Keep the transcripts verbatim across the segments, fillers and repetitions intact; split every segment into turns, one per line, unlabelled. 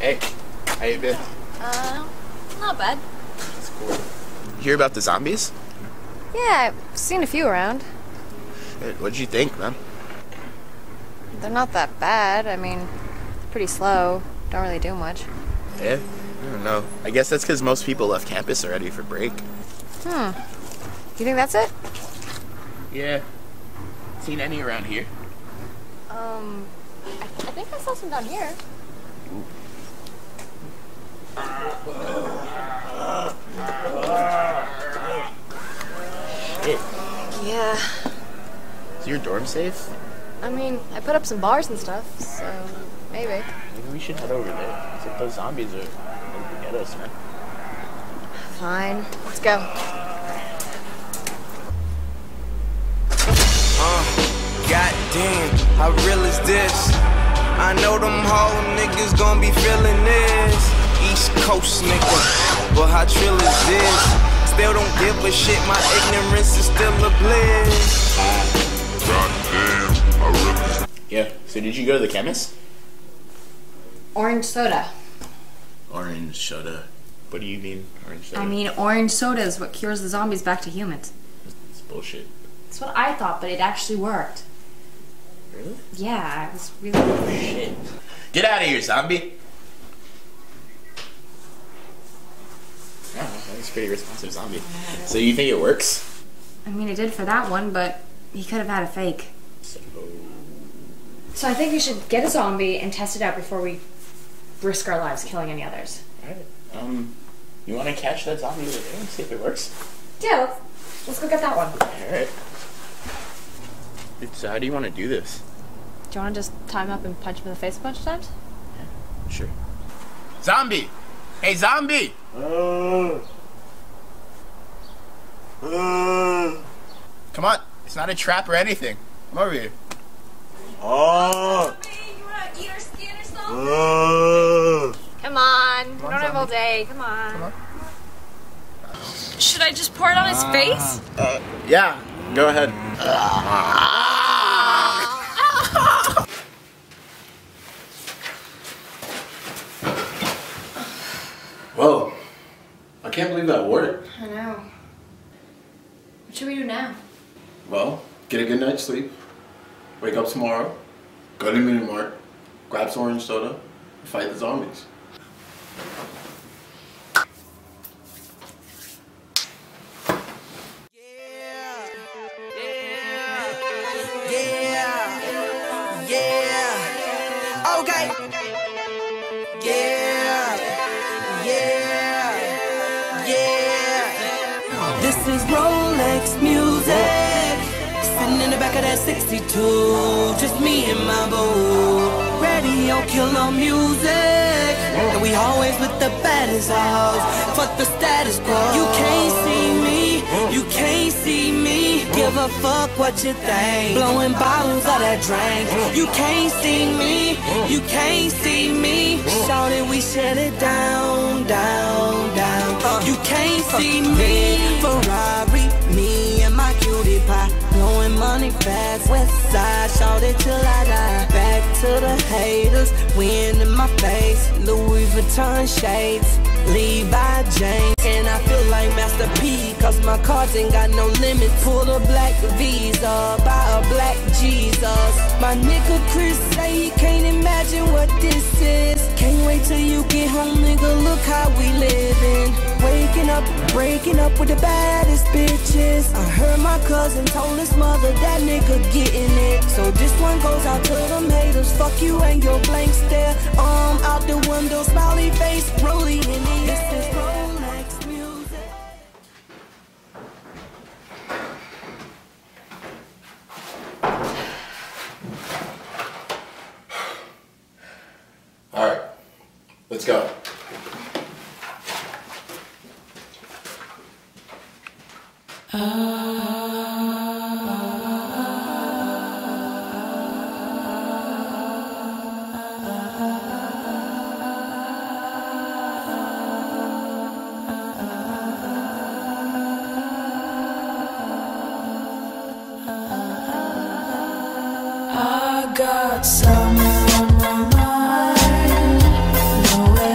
Hey, how you been?
Uh, not bad.
That's cool. You hear about the zombies?
Yeah, I've seen a few around.
Hey, what'd you think, man?
They're not that bad. I mean, they're pretty slow. Don't really do much.
Yeah? I don't know. I guess that's because most people left campus already for break.
Hmm. You think that's it?
Yeah. Seen any around here?
Um, I, I think I saw some down here.
Ooh. Shit.
Yeah.
Is your dorm safe?
I mean, I put up some bars and stuff, so maybe.
Maybe we should head over there. Except those zombies are gonna get us, man.
Fine. Let's go.
Uh, goddamn, how real is this? I know them whole niggas gon' be feeling this. East Coast nigga, but how trill is this? Still don't give a shit, my ignorance is still a bliss. Goddamn, I really.
Yeah, so did you go to the chemist?
Orange soda.
Orange soda. What do you mean, orange soda?
I mean, orange soda is what cures the zombies back to humans.
It's bullshit.
That's what I thought, but it actually worked.
Really?
Yeah, it was really...
Oh, shit. Get out of here, zombie! Oh, that's a pretty responsive zombie. So you think it works?
I mean, it did for that one, but he could have had a fake.
So...
So I think we should get a zombie and test it out before we risk our lives killing any others.
Alright, um, you want to catch that zombie over there and see if it works?
Yeah, let's, let's go get that one.
Alright. So how do you want to do this?
Do you want to just tie him up and punch him in the face a bunch of times?
Yeah, sure. Zombie! Hey, zombie! Uh, uh, Come on, it's not a trap or anything. Come over here. Oh!
You want to eat our skin or something? Uh, Come on, we don't have all day. Come on. Come on. Should I just pour it on his face?
Uh, yeah, go ahead. Whoa, I can't believe that worked.
I know. What should we do now?
Well, get a good night's sleep, wake up tomorrow, go to the mini mart, grab some orange soda, and fight the zombies.
Okay. Yeah. Yeah. Yeah. This is Rolex music. Sitting in the back of that sixty-two. Just me and my boo. Radio killer music. And we always with the baddest house. Fuck the status quo. You can't see me. You can't see me. Give a fuck what you think. Blowing bottles of that drink. You can't see me. You can't see me. Shout it, we shut it down, down, down. You can't see me. Ferrari, me and my cutie pie. Blowing money fast, west side. Shout it till I die. Back to the haters, wind in my face. Louis Vuitton shades, Levi James. And I feel like Master P, cause my cards ain't got no limit. Pull the black Visa, buy a black Jesus. My nigga Chris say he can't imagine what this is. Can't wait till you get home, nigga, look how we living. Waking up, breaking up with the baddest bitches. I heard my cousin told his mother that nigga getting it. So this one goes out to them haters. Fuck you and your blank stare. Arm out the window, smiley face, rolling in the air. This is Rolex music.
Alright, let's go.
I got something on my mind. No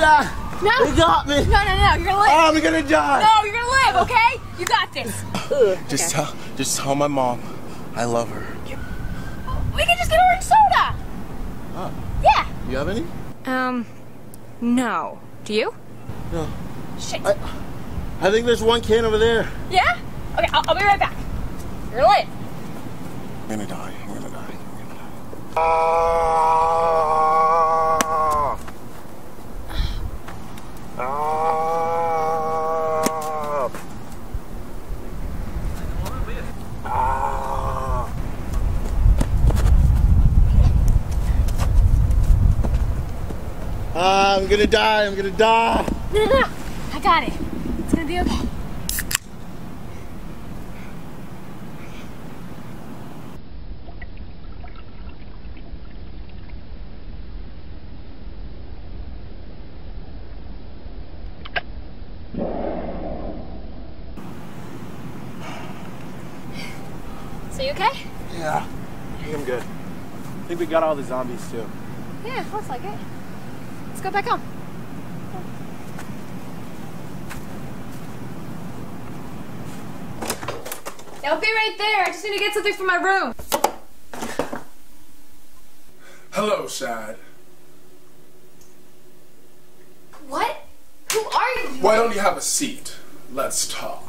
die.
No.
They got me.
No, no, no, you're gonna live.
Oh, I'm gonna die.
No, you're gonna live, okay? You got this.
Just tell, just tell my mom I love her.
We can just get orange soda.
Oh.
Yeah.
You have any?
Um, no. Do you?
No.
Shit.
I, I think there's one can over there.
Yeah? Okay, I'll, I'll be right back. You're gonna live.
I'm gonna die. I'm gonna die. I'm gonna die. Ah. Ah. Ah. Ah, I'm gonna die. I'm gonna die.
No, no, no. I got it. It's gonna be okay. So you okay?
Yeah, I think I'm good. I think we got all the zombies too.
Yeah, looks like it. Let's go back home. I'll be right there. I just need to get something from my room.
Hello, Shad.
What? Who are you?
Why don't you have a seat? Let's talk.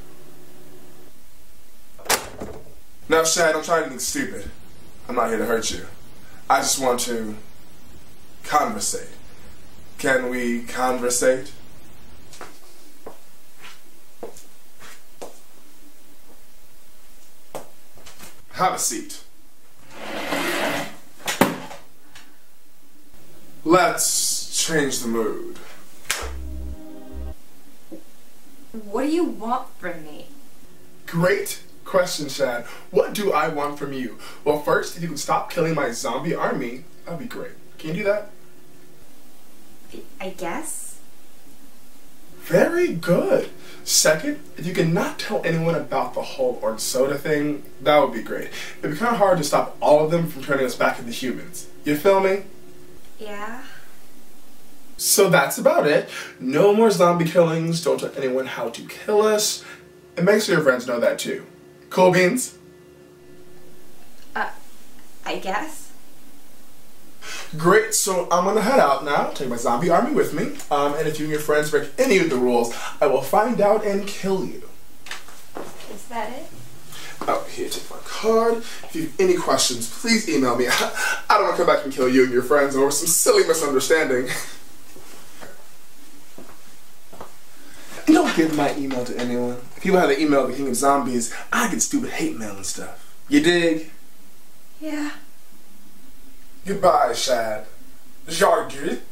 Now, Shad, don't try anything stupid. I'm not here to hurt you. I just want to conversate. Can we conversate? Have a seat. Let's change the mood.
What do you want from me?
Great question, Shad. What do I want from you? Well, first, if you can stop killing my zombie army, that'd be great. Can you do that?
I guess.
Very good. Second, if you can not tell anyone about the whole orange soda thing, that would be great. It'd be kind of hard to stop all of them from turning us back into humans. You feel me?
Yeah.
So that's about it. No more zombie killings. Don't tell anyone how to kill us. And make sure your friends know that too. Cool beans?
Uh, I guess.
Great, so I'm gonna head out now, take my zombie army with me, um, and if you and your friends break any of the rules, I will find out and kill you.
Is that it?
Oh, here, take my card. If you have any questions, please email me. I don't want to come back and kill you and your friends over some silly misunderstanding. And don't give my email to anyone. If people had an email of the King of Zombies, I get stupid hate mail and stuff. You dig?
Yeah.
Goodbye, Shad. Jargert.